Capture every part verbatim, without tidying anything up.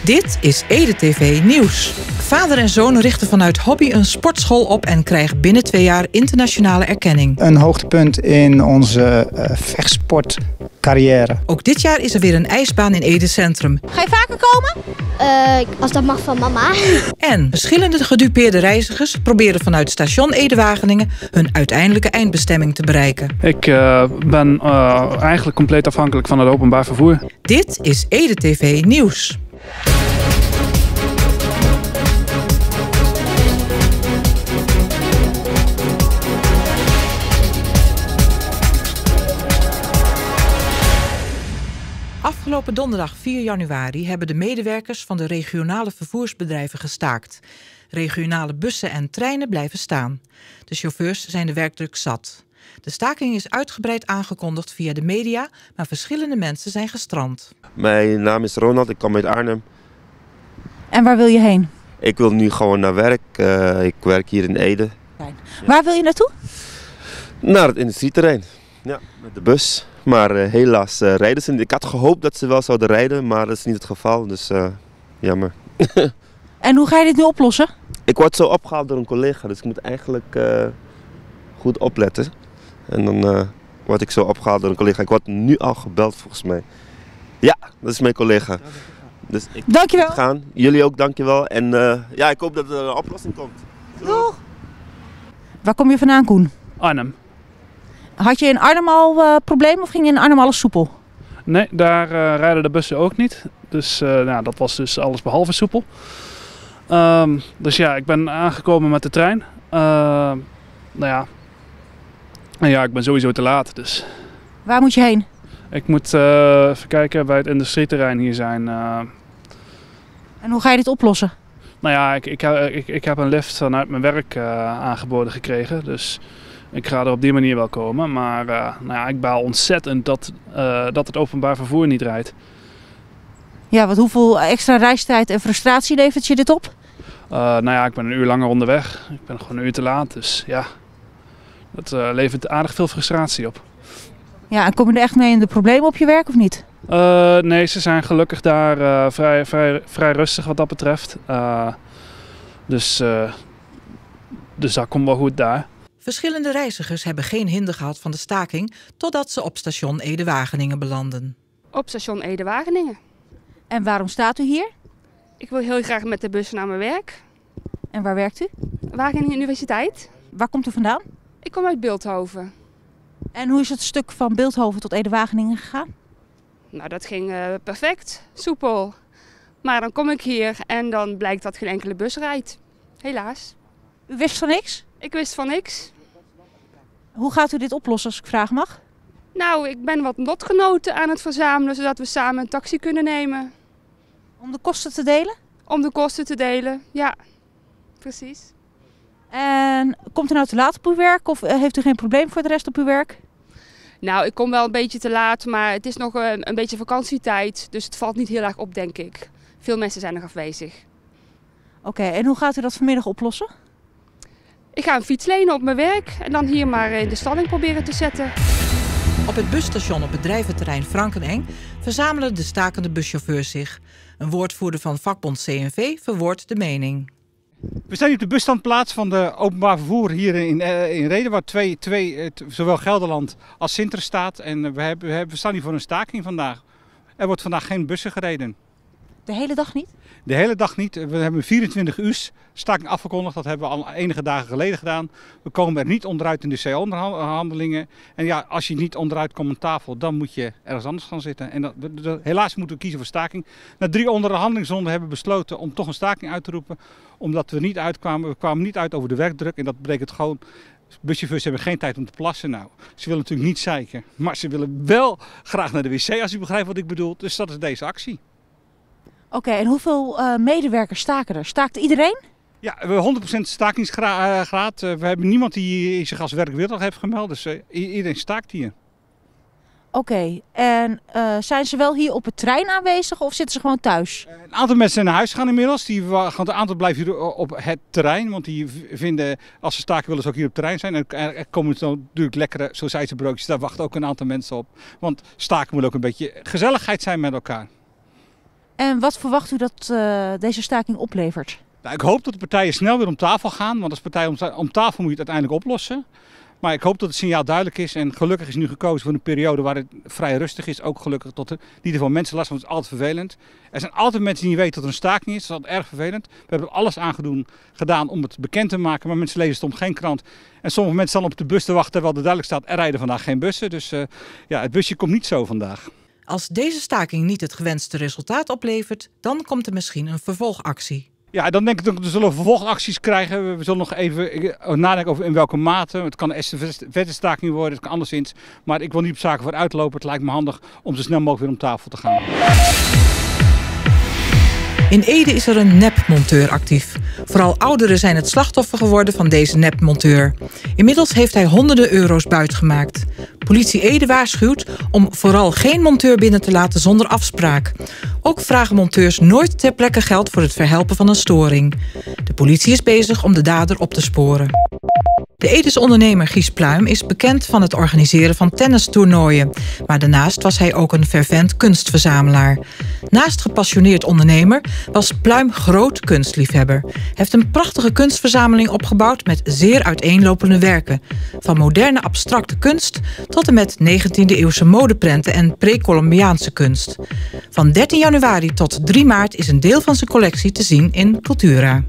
Dit is Ede T V Nieuws. Vader en zoon richten vanuit hobby een sportschool op en krijgen binnen twee jaar internationale erkenning. Een hoogtepunt in onze uh, vechtsportcarrière. Ook dit jaar is er weer een ijsbaan in Ede Centrum. Ga je vaker komen? Uh, als dat mag van mama. En verschillende gedupeerde reizigers proberen vanuit station Ede-Wageningen hun uiteindelijke eindbestemming te bereiken. Ik uh, ben uh, eigenlijk compleet afhankelijk van het openbaar vervoer. Dit is Ede T V Nieuws. Afgelopen donderdag vier januari hebben de medewerkers van de regionale vervoersbedrijven gestaakt. Regionale bussen en treinen blijven staan. De chauffeurs zijn de werkdruk zat. De staking is uitgebreid aangekondigd via de media, maar verschillende mensen zijn gestrand. Mijn naam is Ronald, ik kom uit Arnhem. En waar wil je heen? Ik wil nu gewoon naar werk. Uh, ik werk hier in Ede. Fijn. Waar wil je naartoe? Naar het industrieterrein. Ja, met de bus. Maar uh, helaas uh, rijden ze niet. Ik had gehoopt dat ze wel zouden rijden, maar dat is niet het geval. Dus uh, jammer. En hoe ga je dit nu oplossen? Ik word zo opgehaald door een collega, dus ik moet eigenlijk uh, goed opletten. En dan uh, word ik zo opgehaald door een collega. Ik word nu al gebeld volgens mij. Ja, dat is mijn collega. Dus ik dankjewel. Gaan. Jullie ook, dankjewel. En uh, ja, ik hoop dat er een oplossing komt. Doeg! Waar kom je vandaan, Koen? Arnhem. Had je in Arnhem al uh, problemen of ging je in Arnhem alles soepel? Nee, daar uh, rijden de bussen ook niet. Dus uh, nou, dat was dus alles behalve soepel. Um, dus ja, ik ben aangekomen met de trein. Uh, nou ja. En ja, ik ben sowieso te laat. Dus. Waar moet je heen? Ik moet uh, even kijken bij het industrieterrein hier zijn. Uh... En hoe ga je dit oplossen? Nou ja, ik, ik, ik, ik heb een lift vanuit mijn werk uh, aangeboden gekregen. Dus ik ga er op die manier wel komen. Maar uh, nou ja, ik baal ontzettend dat, uh, dat het openbaar vervoer niet rijdt. Ja, want hoeveel extra reistijd en frustratie levert je dit op? Uh, nou ja, ik ben een uur langer onderweg. Ik ben gewoon een uur te laat. Dus ja, dat uh, levert aardig veel frustratie op. Ja, en kom je er echt mee in de problemen op je werk of niet? Uh, nee, ze zijn gelukkig daar uh, vrij, vrij, vrij rustig wat dat betreft. Uh, dus, uh, dus dat komt wel goed daar. Verschillende reizigers hebben geen hinder gehad van de staking totdat ze op station Ede-Wageningen belanden. Op station Ede-Wageningen. En waarom staat u hier? Ik wil heel graag met de bus naar mijn werk. En waar werkt u? Wageningen Universiteit. Waar komt u vandaan? Ik kom uit Bilthoven. En hoe is het stuk van Bilthoven tot Ede-Wageningen gegaan? Nou, dat ging uh, perfect, soepel. Maar dan kom ik hier en dan blijkt dat geen enkele bus rijdt. Helaas. U wist van niks? Ik wist van niks. Hoe gaat u dit oplossen als ik vragen mag? Nou, ik ben wat lotgenoten aan het verzamelen zodat we samen een taxi kunnen nemen. Om de kosten te delen? Om de kosten te delen, ja. Precies. En komt u nou te laat op uw werk of heeft u geen probleem voor de rest op uw werk? Nou, ik kom wel een beetje te laat, maar het is nog een, een beetje vakantietijd. Dus het valt niet heel erg op, denk ik. Veel mensen zijn nog afwezig. Oké, okay, en hoe gaat u dat vanmiddag oplossen? Ik ga een fiets lenen op mijn werk en dan hier maar in de stalling proberen te zetten. Op het busstation op bedrijventerrein Frankeneng verzamelen de stakende buschauffeurs zich. Een woordvoerder van vakbond C N V verwoordt de mening. We staan hier op de busstandplaats van de openbaar vervoer hier in, in Reden, waar twee, twee, zowel Gelderland als Sinter staat. En we, hebben, we, hebben, we staan hier voor een staking vandaag. Er wordt vandaag geen bussen gereden. De hele dag niet? De hele dag niet. We hebben vierentwintig uur staking afgekondigd. Dat hebben we al enige dagen geleden gedaan. We komen er niet onderuit in de C O-onderhandelingen. En ja, als je niet onderuit komt aan tafel, dan moet je ergens anders gaan zitten. En dat, dat, helaas moeten we kiezen voor staking. Na drie onderhandelingsronden hebben we besloten om toch een staking uit te roepen. Omdat we niet uitkwamen. We kwamen niet uit over de werkdruk. En dat betekent gewoon, buschauffeurs hebben geen tijd om te plassen. Nou, ze willen natuurlijk niet zeiken. Maar ze willen wel graag naar de wc, als u begrijpt wat ik bedoel. Dus dat is deze actie. Oké, okay, en hoeveel uh, medewerkers staken er? Staakt iedereen? Ja, we hebben honderd procent stakingsgraad. Uh, we hebben niemand die zich als werkweerdag heeft gemeld. Dus uh, iedereen staakt hier. Oké, okay, en uh, zijn ze wel hier op het terrein aanwezig of zitten ze gewoon thuis? Uh, een aantal mensen zijn naar huis gegaan inmiddels. Die gaan, een aantal blijven hier op het terrein. Want die vinden, als ze staken willen ze ook hier op het terrein zijn. En er, er komen natuurlijk lekkere sausijzenbroodjes. Daar wachten ook een aantal mensen op. Want staken moet ook een beetje gezelligheid zijn met elkaar. En wat verwacht u dat uh, deze staking oplevert? Nou, ik hoop dat de partijen snel weer om tafel gaan, want als partij om, om tafel moet je het uiteindelijk oplossen. Maar ik hoop dat het signaal duidelijk is en gelukkig is nu gekozen voor een periode waar het vrij rustig is. Ook gelukkig tot er niet te veel mensen last van, dat is altijd vervelend. Er zijn altijd mensen die niet weten dat er een staking is, dat is altijd erg vervelend. We hebben er alles aan gedoen, gedaan om het bekend te maken, maar mensen lezen stond geen krant. En sommige mensen staan op de bus te wachten terwijl er duidelijk staat, er rijden vandaag geen bussen. Dus uh, ja, het busje komt niet zo vandaag. Als deze staking niet het gewenste resultaat oplevert, dan komt er misschien een vervolgactie. Ja, dan denk ik dat we zullen vervolgacties krijgen. We zullen nog even nadenken over in welke mate. Het kan een estafettestaking worden, het kan anderszins. Maar ik wil niet op zaken vooruit lopen. Het lijkt me handig om zo snel mogelijk weer om tafel te gaan. In Ede is er een nepmonteur actief. Vooral ouderen zijn het slachtoffer geworden van deze nepmonteur. Inmiddels heeft hij honderden euro's buitgemaakt. Politie Ede waarschuwt om vooral geen monteur binnen te laten zonder afspraak. Ook vragen monteurs nooit ter plekke geld voor het verhelpen van een storing. De politie is bezig om de dader op te sporen. De Edese ondernemer Gies Pluim is bekend van het organiseren van tennistoernooien. Maar daarnaast was hij ook een fervent kunstverzamelaar. Naast gepassioneerd ondernemer was Pluim groot kunstliefhebber. Hij heeft een prachtige kunstverzameling opgebouwd met zeer uiteenlopende werken. Van moderne abstracte kunst tot en met negentiende eeuwse modeprenten en pre-Columbiaanse kunst. Van dertien januari tot drie maart is een deel van zijn collectie te zien in Cultura.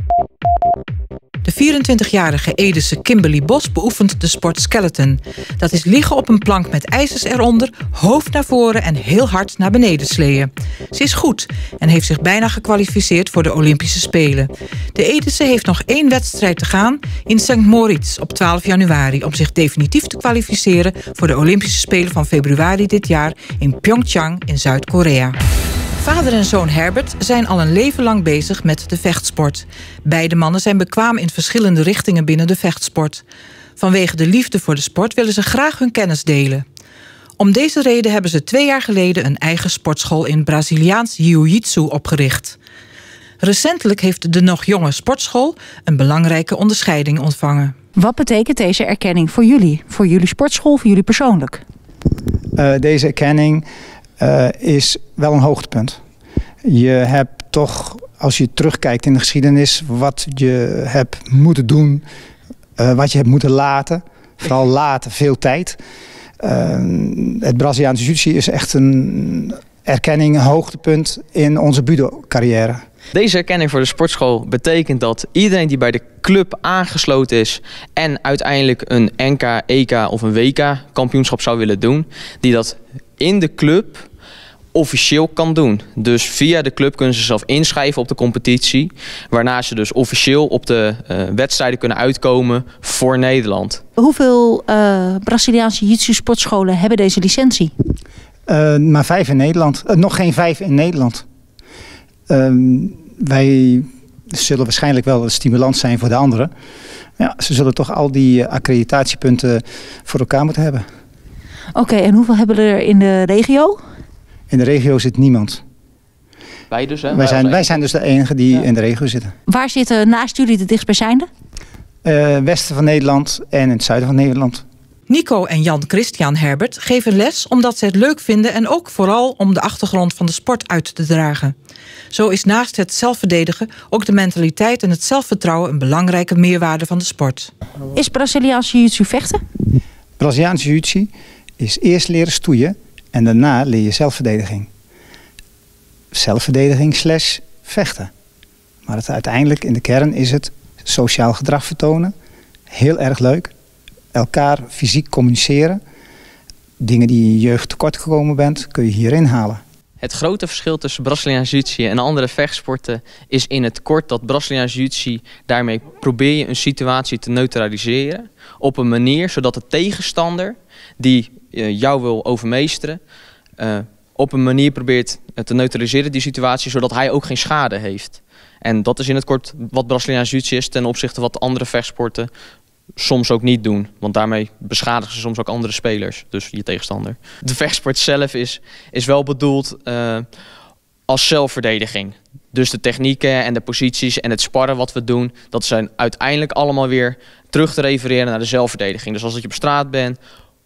De vierentwintigjarige Edese Kimberly Bos beoefent de sport skeleton. Dat is liggen op een plank met ijzers eronder, hoofd naar voren en heel hard naar beneden sleeën. Ze is goed en heeft zich bijna gekwalificeerd voor de Olympische Spelen. De Edese heeft nog één wedstrijd te gaan in Sankt Moritz op twaalf januari... om zich definitief te kwalificeren voor de Olympische Spelen van februari dit jaar in Pyeongchang in Zuid-Korea. Vader en zoon Herbert zijn al een leven lang bezig met de vechtsport. Beide mannen zijn bekwaam in verschillende richtingen binnen de vechtsport. Vanwege de liefde voor de sport willen ze graag hun kennis delen. Om deze reden hebben ze twee jaar geleden een eigen sportschool in Braziliaans Jiu-Jitsu opgericht. Recentelijk heeft de nog jonge sportschool een belangrijke onderscheiding ontvangen. Wat betekent deze erkenning voor jullie? Voor jullie sportschool, voor jullie persoonlijk? Uh, deze erkenning uh, is wel een hoogtepunt. Je hebt toch, als je terugkijkt in de geschiedenis, wat je hebt moeten doen, uh, wat je hebt moeten laten. Vooral laten, veel tijd. Uh, het Braziliaanse Jiu-Jitsu is echt een erkenning, een hoogtepunt in onze budo-carrière. Deze erkenning voor de sportschool betekent dat iedereen die bij de club aangesloten is en uiteindelijk een N K, E K of een W K kampioenschap zou willen doen, die dat in de club officieel kan doen. Dus via de club kunnen ze zelf inschrijven op de competitie, waarna ze dus officieel op de uh, wedstrijden kunnen uitkomen voor Nederland. Hoeveel uh, Braziliaanse Jiu-Jitsu sportscholen hebben deze licentie? Uh, maar vijf in Nederland. Uh, nog geen vijf in Nederland. Uh, wij zullen waarschijnlijk wel een stimulans zijn voor de anderen. Ja, ze zullen toch al die uh, accreditatiepunten voor elkaar moeten hebben. Oké, okay, en hoeveel hebben er in de regio? In de regio zit niemand. Wij dus, hè? Wij zijn, wij zijn dus de enige die ja. in de regio zitten. Waar zitten naast jullie de dichtstbijzijnde? Uh, westen van Nederland en in het zuiden van Nederland. Nico en Jan Christian Herbert geven les omdat ze het leuk vinden en ook vooral om de achtergrond van de sport uit te dragen. Zo is naast het zelfverdedigen ook de mentaliteit en het zelfvertrouwen een belangrijke meerwaarde van de sport. Is Braziliaans Jiu-Jitsu vechten? Braziliaans Jiu-Jitsu is eerst leren stoeien en daarna leer je zelfverdediging. Zelfverdediging slash vechten. Maar het, uiteindelijk in de kern is het sociaal gedrag vertonen. Heel erg leuk. Elkaar fysiek communiceren. Dingen die je in je jeugd tekort gekomen bent, kun je hierin halen. Het grote verschil tussen Braziliaans Jiu-Jitsu en andere vechtsporten is in het kort dat Braziliaans Jiu-Jitsu, daarmee probeer je een situatie te neutraliseren op een manier zodat de tegenstander die uh, jou wil overmeesteren, uh, op een manier probeert te neutraliseren die situatie zodat hij ook geen schade heeft. En dat is in het kort wat Braziliaans Jiu-Jitsu is ten opzichte van wat andere vechtsporten soms ook niet doen. Want daarmee beschadigen ze soms ook andere spelers. Dus je tegenstander. De vechtsport zelf is, is wel bedoeld uh, als zelfverdediging. Dus de technieken en de posities en het sparren wat we doen, dat zijn uiteindelijk allemaal weer terug te refereren naar de zelfverdediging. Dus als je op straat bent,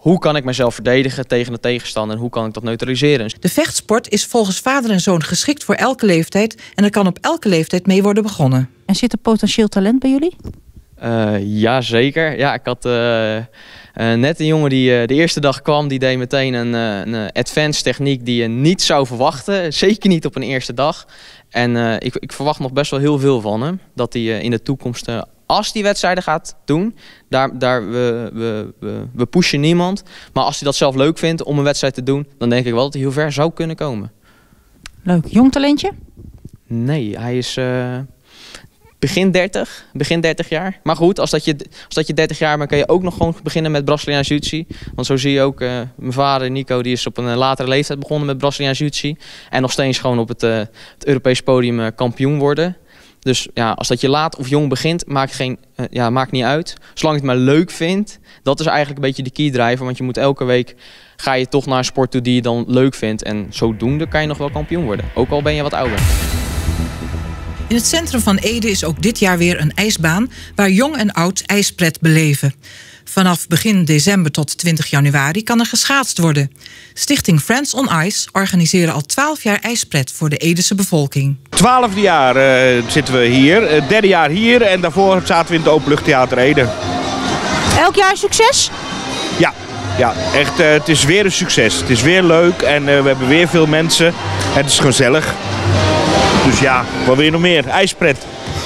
hoe kan ik mezelf verdedigen tegen de tegenstander en hoe kan ik dat neutraliseren. De vechtsport is volgens vader en zoon geschikt voor elke leeftijd en er kan op elke leeftijd mee worden begonnen. En zit er potentieel talent bij jullie? Uh, ja, zeker. Ja, ik had uh, uh, net een jongen die uh, de eerste dag kwam, die deed meteen een, uh, een advanced techniek die je niet zou verwachten. Zeker niet op een eerste dag. En uh, ik, ik verwacht nog best wel heel veel van hem. Dat hij uh, in de toekomst, uh, als hij wedstrijden gaat doen, daar, daar, we, we, we, we pushen niemand. Maar als hij dat zelf leuk vindt om een wedstrijd te doen, dan denk ik wel dat hij heel ver zou kunnen komen. Leuk. Jong talentje? Nee, hij is... Uh, Begin dertig, begin dertig jaar. Maar goed, als dat, je, als dat je dertig jaar bent, kan je ook nog gewoon beginnen met Braziliaans Jiu-Jitsu. Want zo zie je ook, uh, mijn vader Nico, die is op een latere leeftijd begonnen met Braziliaans Jiu-Jitsu. En nog steeds gewoon op het, uh, het Europees podium uh, kampioen worden. Dus ja, als dat je laat of jong begint, maakt, geen, uh, ja, maakt niet uit. Zolang je het maar leuk vindt, dat is eigenlijk een beetje de key driver. Want je moet elke week, ga je toch naar een sport toe die je dan leuk vindt. En zodoende kan je nog wel kampioen worden. Ook al ben je wat ouder. In het centrum van Ede is ook dit jaar weer een ijsbaan waar jong en oud ijspret beleven. Vanaf begin december tot twintig januari kan er geschaatst worden. Stichting Friends on Ice organiseren al twaalf jaar ijspret voor de Edese bevolking. Twaalfde jaar uh, zitten we hier, uh, derde jaar hier en daarvoor zaten we in het Openluchttheater Ede. Elk jaar succes? Ja, ja echt, uh, het is weer een succes. Het is weer leuk en uh, we hebben weer veel mensen. Het is gezellig. Dus ja, wat wil je nog meer? IJspret.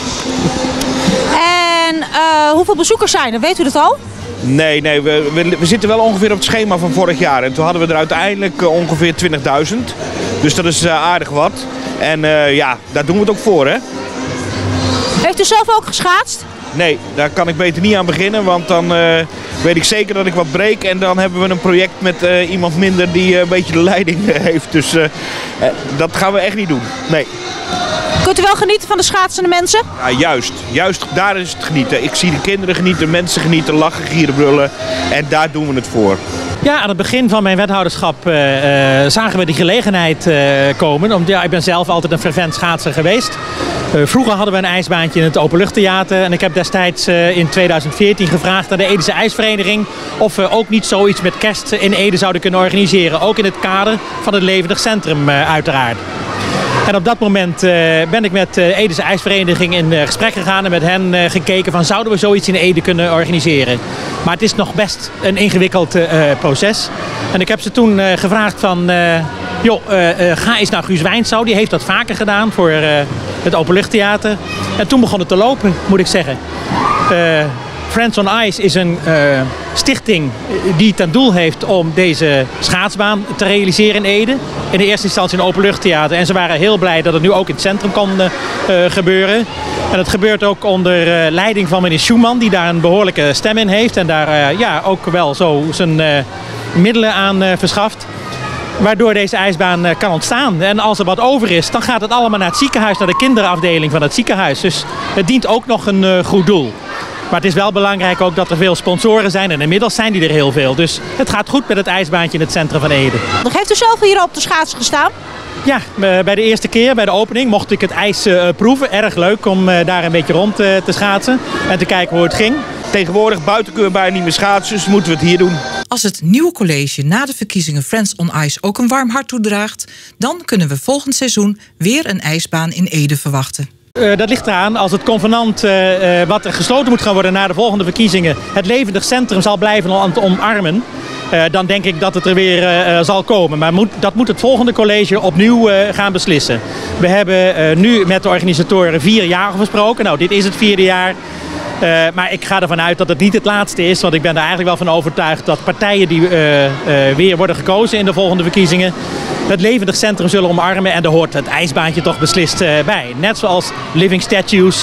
En uh, hoeveel bezoekers zijn er? Weet u dat al? Nee, nee we, we, we zitten wel ongeveer op het schema van vorig jaar. En toen hadden we er uiteindelijk uh, ongeveer twintigduizend. Dus dat is uh, aardig wat. En uh, ja, daar doen we het ook voor, hè. Heeft u zelf ook geschaatst? Nee, daar kan ik beter niet aan beginnen, want dan uh, weet ik zeker dat ik wat breek. En dan hebben we een project met uh, iemand minder die uh, een beetje de leiding heeft. Dus uh, uh, dat gaan we echt niet doen, nee. Kunt u wel genieten van de schaatsende mensen? Ja, juist. Juist daar is het genieten. Ik zie de kinderen genieten, mensen genieten, lachen, gieren, brullen. En daar doen we het voor. Ja, aan het begin van mijn wethouderschap uh, uh, zagen we die gelegenheid uh, komen. Omdat, ja, ik ben zelf altijd een fervent schaatser geweest. Uh, vroeger hadden we een ijsbaantje in het Openluchttheater. En ik heb destijds uh, in tweeduizend veertien gevraagd aan de Edese IJsvereniging of we ook niet zoiets met kerst in Ede zouden kunnen organiseren. Ook in het kader van het Levendig Centrum uh, uiteraard. En op dat moment uh, ben ik met de uh, Edese IJsvereniging in uh, gesprek gegaan en met hen uh, gekeken van zouden we zoiets in Ede kunnen organiseren. Maar het is nog best een ingewikkeld uh, proces. En ik heb ze toen uh, gevraagd van, uh, joh, uh, uh, ga eens naar Guus Wijnsouw. Die heeft dat vaker gedaan voor uh, het Openluchttheater. En toen begon het te lopen, moet ik zeggen. Uh, Friends on Ice is een uh, stichting die ten doel heeft om deze schaatsbaan te realiseren in Ede. In de eerste instantie een openluchttheater. En ze waren heel blij dat het nu ook in het centrum kon uh, gebeuren. En het gebeurt ook onder uh, leiding van meneer Schumann, die daar een behoorlijke stem in heeft. En daar uh, ja, ook wel zo zijn uh, middelen aan uh, verschaft. Waardoor deze ijsbaan uh, kan ontstaan. En als er wat over is, dan gaat het allemaal naar het ziekenhuis, naar de kinderafdeling van het ziekenhuis. Dus het dient ook nog een uh, goed doel. Maar het is wel belangrijk ook dat er veel sponsoren zijn en inmiddels zijn die er heel veel. Dus het gaat goed met het ijsbaantje in het centrum van Ede. Heeft u zelf hier op de schaats gestaan? Ja, bij de eerste keer, bij de opening, mocht ik het ijs uh, proeven. Erg leuk om uh, daar een beetje rond uh, te schaatsen en te kijken hoe het ging. Tegenwoordig buiten kunnen we bijna niet meer schaatsen, dus moeten we het hier doen. Als het nieuwe college na de verkiezingen Friends on Ice ook een warm hart toedraagt, dan kunnen we volgend seizoen weer een ijsbaan in Ede verwachten. Uh, dat ligt eraan. Als het convenant uh, uh, wat er gesloten moet gaan worden na de volgende verkiezingen het Levendig Centrum zal blijven om te omarmen, uh, dan denk ik dat het er weer uh, zal komen. Maar moet, dat moet het volgende college opnieuw uh, gaan beslissen. We hebben uh, nu met de organisatoren vier jaar gesproken. Nou, dit is het vierde jaar. Uh, maar ik ga ervan uit dat het niet het laatste is. Want ik ben er eigenlijk wel van overtuigd dat partijen die uh, uh, weer worden gekozen in de volgende verkiezingen het Levendig Centrum zullen omarmen. En daar hoort het ijsbaantje toch beslist uh, bij. Net zoals living statues,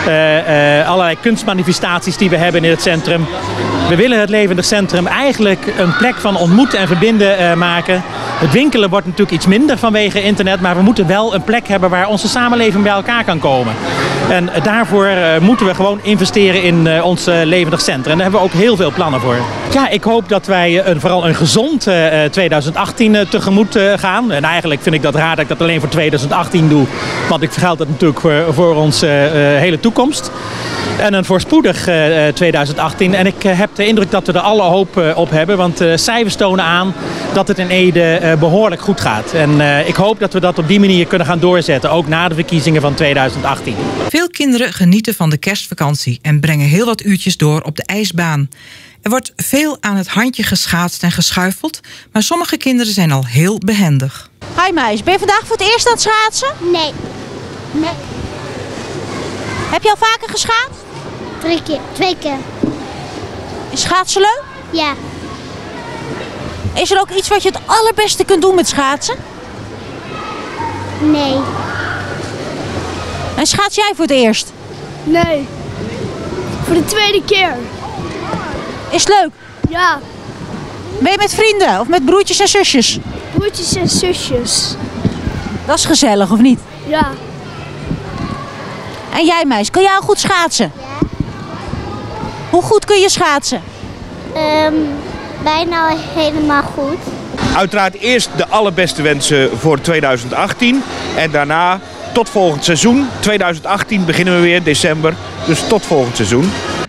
uh, uh, allerlei kunstmanifestaties die we hebben in het centrum. We willen het Levendig Centrum eigenlijk een plek van ontmoeten en verbinden uh, maken. Het winkelen wordt natuurlijk iets minder vanwege internet. Maar we moeten wel een plek hebben waar onze samenleving bij elkaar kan komen. En daarvoor uh, moeten we gewoon investeren in uh, ons uh, levendig centrum. En daar hebben we ook heel veel plannen voor. Ja, ik hoop dat wij uh, vooral een gezond uh, twintig achttien uh, tegemoet uh, gaan. En eigenlijk vind ik dat raar dat ik dat alleen voor twintig achttien doe. Want ik vergeld dat natuurlijk voor, voor onze uh, hele toekomst. En een voorspoedig uh, twintig achttien. En ik uh, heb de indruk dat we er alle hoop uh, op hebben. Want uh, cijfers tonen aan dat het in Ede uh, behoorlijk goed gaat. En uh, ik hoop dat we dat op die manier kunnen gaan doorzetten. Ook na de verkiezingen van twintig achttien. Veel kinderen genieten van de kerstvakantie en brengen heel wat uurtjes door op de ijsbaan. Er wordt veel aan het handje geschaatst en geschuifeld, maar sommige kinderen zijn al heel behendig. Hi meis, ben je vandaag voor het eerst aan het schaatsen? Nee. Nee. Heb je al vaker geschaatst? Drie keer. Twee keer. Is schaatsen leuk? Ja. Is er ook iets wat je het allerbeste kunt doen met schaatsen? Nee. En schaats jij voor het eerst? Nee. Voor de tweede keer. Is het leuk? Ja. Ben je met vrienden of met broertjes en zusjes? Broertjes en zusjes. Dat is gezellig, of niet? Ja. En jij meis, kun jij al goed schaatsen? Ja. Hoe goed kun je schaatsen? Um, bijna helemaal goed. Uiteraard eerst de allerbeste wensen voor twintig achttien. En daarna tot volgend seizoen. twintig achttien beginnen we weer, december. Dus tot volgend seizoen.